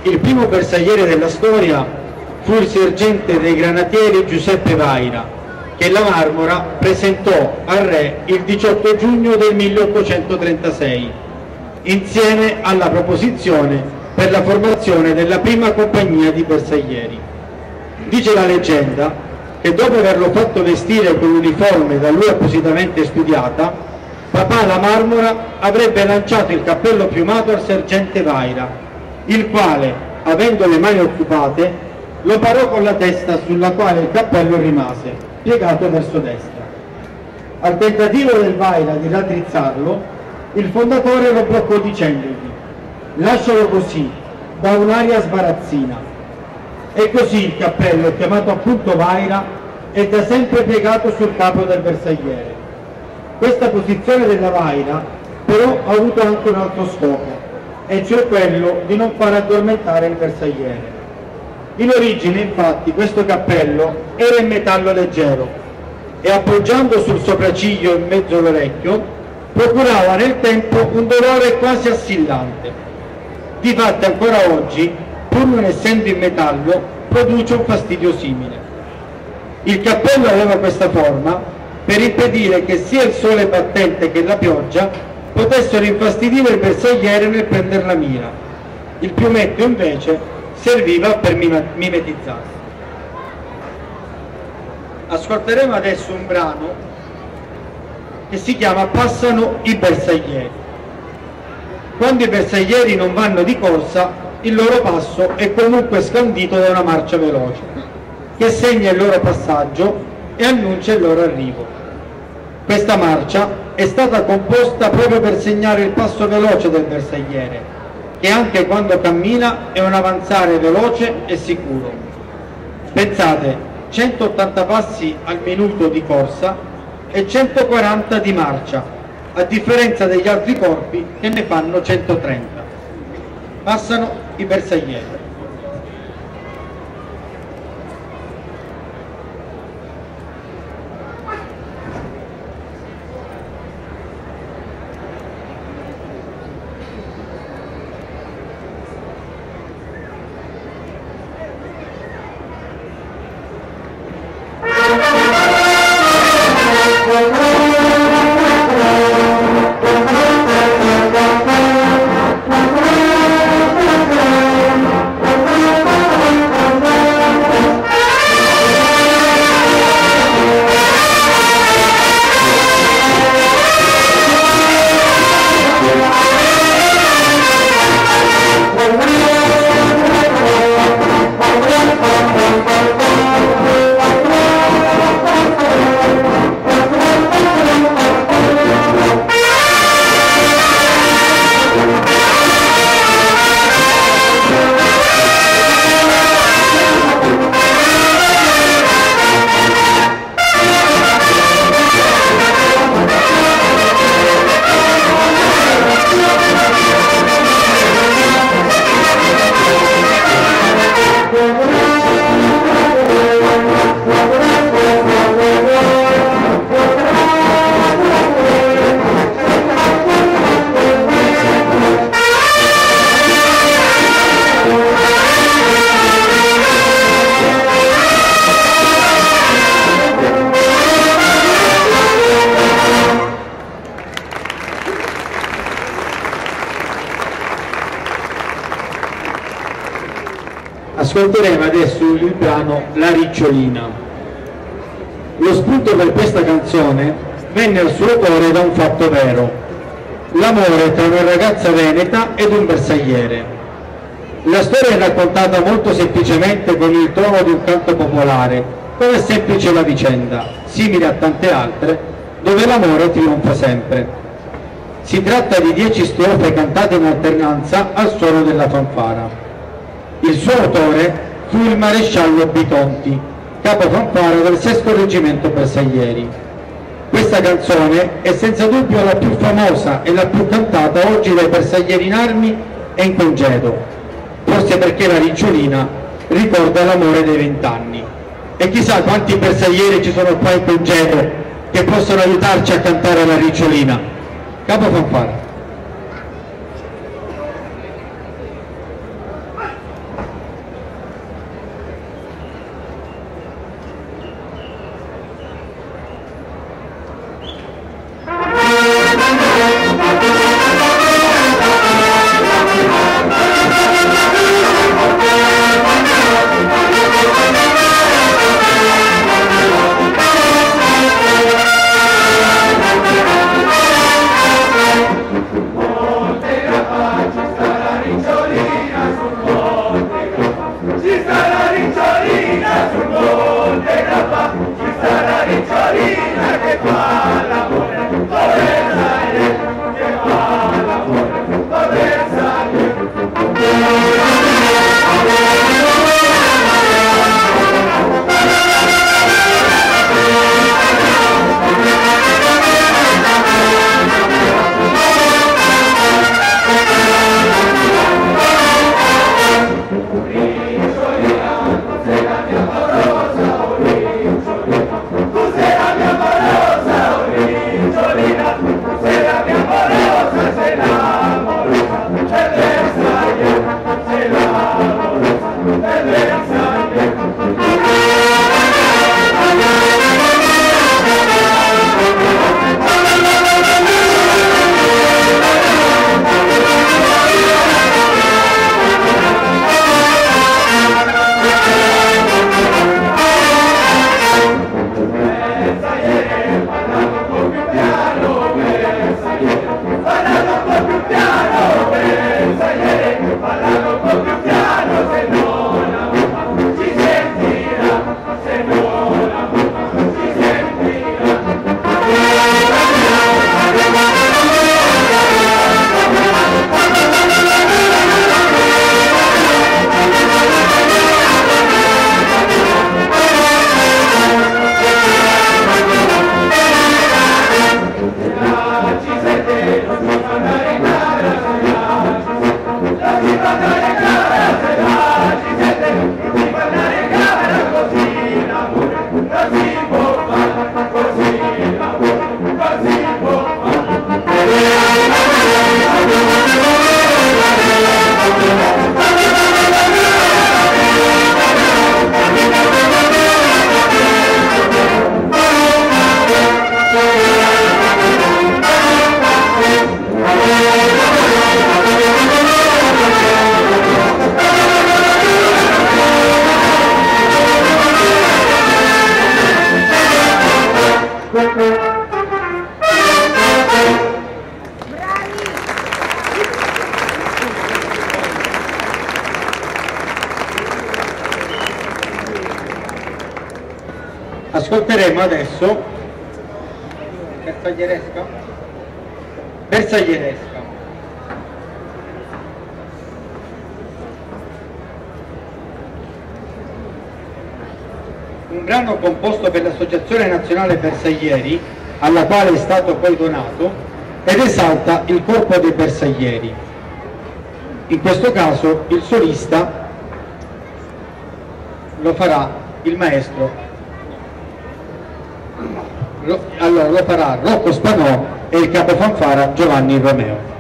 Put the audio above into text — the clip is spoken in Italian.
Il primo bersagliere della storia fu il sergente dei granatieri Giuseppe Vaira, che la Marmora presentò al re il 18 giugno del 1836, insieme alla proposizione per la formazione della prima compagnia di bersaglieri. Dice la leggenda che dopo averlo fatto vestire con l'uniforme da lui appositamente studiata, papà la Marmora avrebbe lanciato il cappello piumato al sergente Vaira, il quale, avendo le mani occupate, lo parò con la testa sulla quale il cappello rimase, piegato verso destra. Al tentativo del Vaira di raddrizzarlo, il fondatore lo bloccò dicendogli: lascialo così, da un'aria sbarazzina. E così il cappello, chiamato appunto Vaira, è da sempre piegato sul capo del bersagliere. Questa posizione della Vaira però ha avuto anche un altro scopo, e cioè quello di non far addormentare il bersagliere. In origine, infatti, questo cappello era in metallo leggero e, appoggiando sul sopracciglio in mezzo all'orecchio, procurava nel tempo un dolore quasi assillante. Difatti ancora oggi, pur non essendo in metallo, produce un fastidio simile. Il cappello aveva questa forma per impedire che sia il sole battente che la pioggia potessero infastidire il bersagliere nel prendere la mira. Il piumetto invece serviva per mimetizzarsi. Ascolteremo adesso un brano che si chiama Passano i bersaglieri. Quando i bersaglieri non vanno di corsa, il loro passo è comunque scandito da una marcia veloce, che segna il loro passaggio e annuncia il loro arrivo. Questa marcia è stata composta proprio per segnare il passo veloce del bersagliere, che anche quando cammina è un avanzare veloce e sicuro. Pensate, 180 passi al minuto di corsa e 140 di marcia, a differenza degli altri corpi che ne fanno 130. Passano i bersaglieri. Ascolteremo adesso il brano La Ricciolina. Lo spunto per questa canzone venne al suo autore da un fatto vero: l'amore tra una ragazza veneta ed un bersagliere. La storia è raccontata molto semplicemente con il tono di un canto popolare, come è semplice la vicenda, simile a tante altre, dove l'amore trionfa sempre. Si tratta di 10 strofe cantate in alternanza al suono della fanfara. Il suo autore fu il maresciallo Bitonti, capo fanfara del 6° reggimento bersaglieri. Questa canzone è senza dubbio la più famosa e la più cantata oggi dai bersaglieri in armi e in congedo, forse perché la Ricciolina ricorda l'amore dei 20 anni. E chissà quanti bersaglieri ci sono qua in congedo che possono aiutarci a cantare la Ricciolina. Capo fanfara. ascolteremo adesso Bersaglieresca. Un brano composto per l'Associazione Nazionale Bersaglieri, alla quale è stato poi donato, ed esalta il corpo dei bersaglieri. In questo caso il solista lo farà il maestro, lo farà Rocco Spanò e il capofanfara Giovanni Romeo.